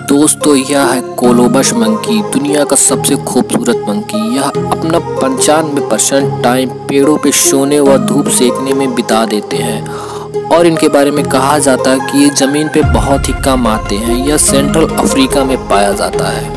दोस्तों यह है कोलोबस मंकी, दुनिया का सबसे खूबसूरत मंकी। यह अपना 95% टाइम पेड़ों पे सोने व धूप सेकने में बिता देते हैं और इनके बारे में कहा जाता है कि ये ज़मीन पे बहुत ही कम आते हैं। यह सेंट्रल अफ्रीका में पाया जाता है।